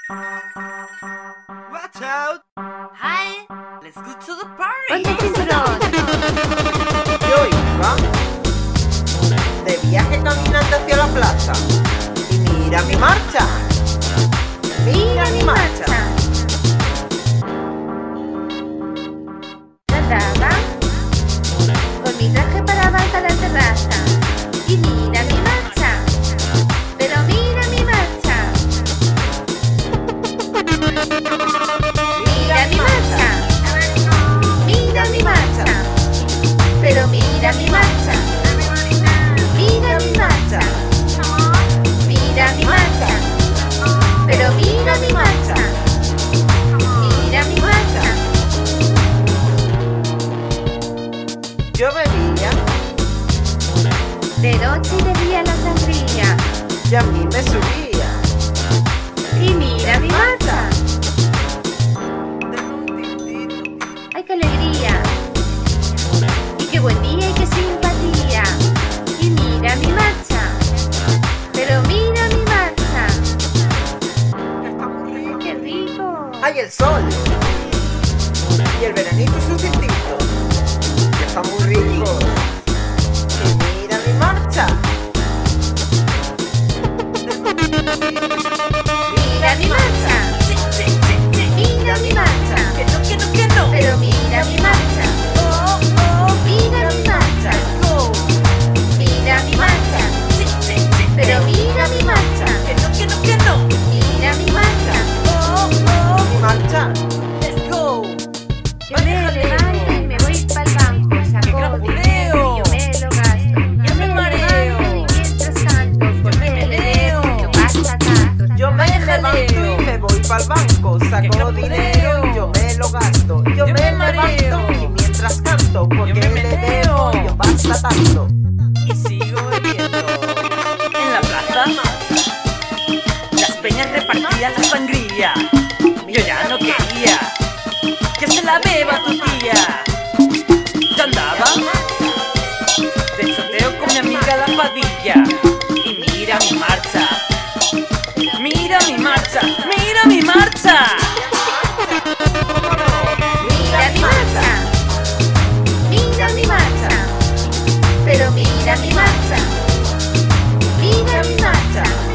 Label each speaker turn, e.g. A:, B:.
A: Watch out!
B: Hi, let's go to the party.
C: Ponte el cinturón.
A: Yo iba de viaje caminando hacia la plaza y mira mi marcha. Mira mi marcha.
C: Andaba con mi traje para bajar a la terraza y mira mi marcha. Pero mira mi marcha. Mira mi marcha. Mira mi marcha. Pero mira mi marcha. Mira mi marcha. Mira mi marcha. Pero mira mi marcha. Mira mi marcha.
A: Yo bebía
C: De noche y de día la sangría.
A: y a mí me subía.
C: Y mira mi marcha. ¡Ay, qué alegría! Y qué buen día y qué simpatía. Y mira mi marcha. Pero mira mi marcha. ¡Ay, qué rico!
A: Hay el sol y el veranito es un distinto. Que está muy rico. Y mira mi marcha.
C: Mira mi marcha. Mira mi marcha.
B: Que no.
C: Pero mira mi marcha. Mira mi marcha. Mira mi marcha. Pero mira mi marcha.
B: Que no.
C: Mira mi marcha.
A: Mi marcha.
B: Let's go.
C: Yo me levanto y me voy pa'l banco. Saco dinero y yo me lo gasto. Yo me
B: mareo.
C: levanto y mientras canto, porque me leo. Yo paso acá.
A: Yo me levanto y me voy pa'l banco. Saco dinero, yo me lo gasto. Yo me levanto y mientras canto, porque
B: me
A: le
B: meneo.
A: debo, yo basta tanto.
B: Y sigo bebiendo. En la plaza, las peñas repartían la sangría. Yo ya no quería que se la beba tu tía. Yo andaba de choteo con mi amiga la Padilla. Y mira mi marcha. Mira mi marcha. Mira mi marcha.
C: Mira mi marcha. Mira mi marcha. Pero mira mi marcha. Mira mi marcha.